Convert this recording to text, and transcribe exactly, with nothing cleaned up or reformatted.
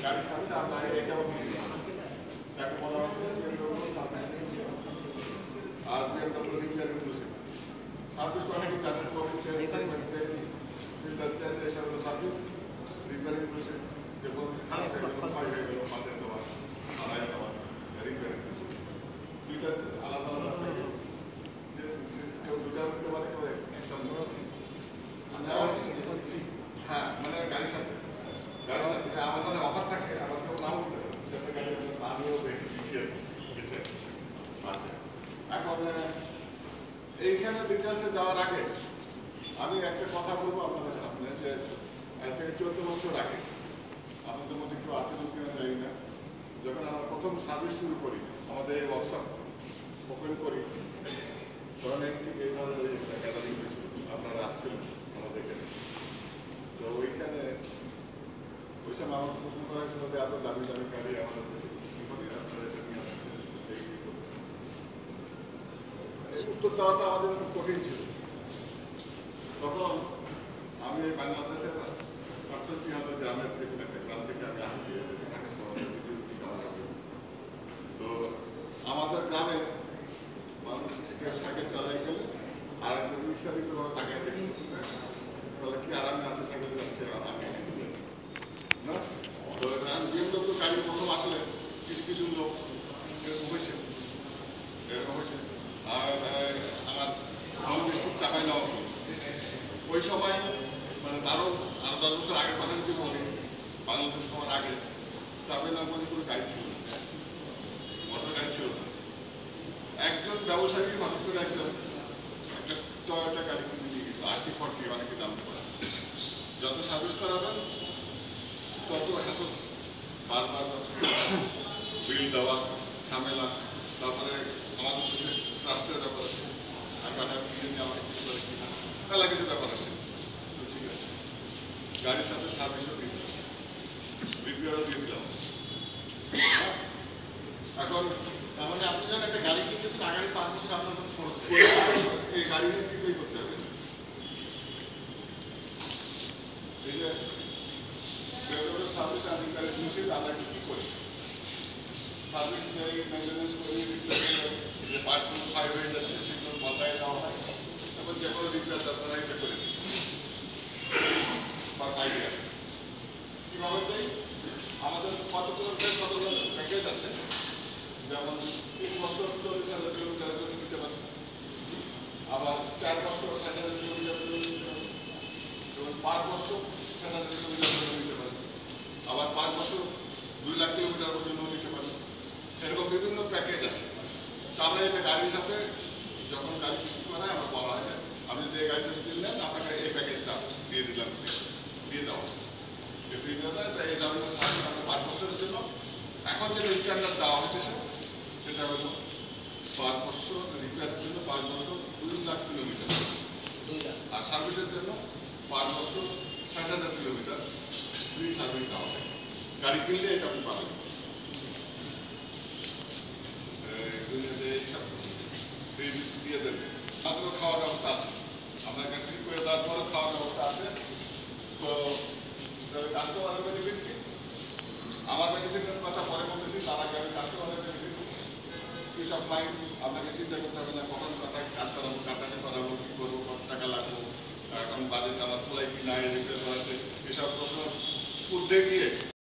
গাড়ির সাথে আমরা এটাও নিয়ে তাকে বলা হচ্ছে আর বিএমডব্লিউ রিপেয়ার ইনক্লুসিভ সার্ভিস অনেক জানেন কবি চেঞ্জ ফিল্টার চেঞ্জ এসব সার্ভিস রিপেয়ার ইনক্লুসিভ যেমন খারাপ হয়ে গেল ক্ষয় হয়ে গেল পাল্টে দেওয়া আড়াই দেওয়া রিপেয়ার দুইটা আলাদা আলাদা থাকে যে কেউ দুটা হতে পারে কেউ একটা হ্যাঁ মানে গাড়ির সাথে গাড়ির সাথে আমার মানে অফার থাকে আবার কেউ নাও হতে পারে সেটা গাড়ি আমিও দেখেছি গেছে আচ্ছা এখন এইখানে ডিটেলসে যাওয়ার আগে আমি একটা কথা বলবো আপনাদের সামনে যে থেকে চোদ্দ বছর আগে আপনাদের মধ্যে কেউ আছে কিনা জানি না যখন আমরা প্রথম সার্ভিস শুরু করি আমাদের এই ওয়ার্কশপ ওপেন করি তখন একটি এই ধরনের গ্যাদারিং হয়েছিল আপনারা আসছিলেন আমাদের এখানে তো ওইখানে ওই সময় আমাকে প্রশ্ন করা হয়েছিল যে এত দামি দামি গাড়ি আমাদের দেশে কি করি আপনারা এটা নিয়ে উত্তর দেওয়াটা আমাদের খুব কঠিন ছিল তখন আমি এই বাংলাদেশের আটষট্টি হাজার গ্রামের থেকে একটা গ্রাম থেকে আমি আসছি ঢাকা শহরে তো আমাদের গ্রামে মানুষ সাইকেল চালাই গেলে আর একটা উৎসাহিতভাবে তাকায় দেখি তাহলে কি আরামে আছে সাইকেল যাচ্ছে আরামে না তো বিএমডব্লিউ গাড়ি প্রথম আসলে কিছু কিছু লোক এরকম হয়েছে এরকম হয়েছে আর আমার নন ডিস্ট্রিক্ট চাপাই নেওয়া ওই সময় মানে তারও আরো দশ বছর আগের কথা যদি বলি বাংলাদেশ হওয়ার আগে চাপাই নেওয়ার মধ্যে কোনো গাড়ি ছিল না মোটর গাড়ি ছিল না একজন ব্যবসায়ী হঠাৎ করে একজন একটা টয়োটা গাড়ি কিনে নিয়ে গেছিল আরটি ফর্টি অনেকে জানতে পারে যত সার্ভিস করাবেন তত হ্যাসল বারবার বিল দেওয়া ঝামেলা তারপরে আমাদের দেশে ট্রাস্টের ব্যাপার আছে আমি আঠারো কিনে নিয়ে আমাকে চিন্তা করে কিনা মেলা কিছু ব্যাপার আছে ঠিক আছে গাড়ির সাথে সার্ভিসও দিয়ে দিলাম রিপেয়ারও দিয়ে দিলাম এখন তার মানে আপনি যখন একটা গাড়ি কিনতেছেন আগামী পাঁচ বছর আপনার কোনো খরচ এই গাড়ি নিয়ে চিন্তাই করতে হবে এই যে সার্ভিস আমি গাড়ি শুনছি আমরা কি করি সার্ভিস যাই মেনটেন্যান্স করি যে পার্টগুলো ফাইভ হয়ে যাচ্ছে সেগুলো বদলায় দেওয়া হয় তারপর যে কোনো রিপেয়ার দরকার হয় এটা করে দিই বা আইডিয়া কীভাবে দেয় আমাদের কতগুলো কতগুলো প্যাকেজ আছে যেমন তিন বছর চল্লিশ হাজার কিলোমিটারের জন্য নিতে পারে আবার চার বছর ষাট হাজার কিলোমিটার জন্য নিতে পারে যেমন পাঁচ বছর ষাট হাজার কিলোমিটার জন্য নিতে পারে আবার পাঁচ বছর দুই লাখ কিলোমিটার জন্য নিতে পারে এরকম বিভিন্ন প্যাকেজ আছে তো আমরা এটা গাড়ির সাথে যখন গাড়ি বিক্রি করা হয় আমরা বলা হয় যে আপনি যে গাড়িটা যদি নেন আপনাকে এই প্যাকেজটা দিয়ে দিলাম দিয়ে দেওয়া দিয়ে দেওয়া যায় এই ধরনের সার্ভিস আমরা পাঁচ বছরের জন্য এখন যে স্ট্যান্ডার্ড দেওয়া হচ্ছে সেটা হলো পাঁচ বছর রিপেয়ারের জন্য পাঁচ বছর দুই লাখ কিলোমিটার আর সার্ভিসের জন্য পাঁচ বছর ষাট হাজার কিলোমিটার ফ্রি সার্ভিস দেওয়া হয় গাড়ি কিনলে এটা আপনি পাবেন এইসব দিয়ে দেবেন তারপরে খাওয়ার ব্যবস্থা আছে আপনাকে ফ্রি করে দেওয়ার পরে খাওয়ার ব্যবস্থা আছে তো কাস্টমারের বেনিফিট কি আমার বেনিফিটের কথা পরে বলতেছি তার আগে আমি কাস্টমারের বেনিফিট পিস অফ মাইন্ড আপনাকে চিন্তা করতে হবে না কখন কথা কাজ করাবো কাটাছে করাবো কী করবো কত টাকা লাগবো এখন বাজেট আমার খোলাই কি নাই রিপেয়ার করাতে এসব প্রশ্ন ঊর্ধ্বে গিয়ে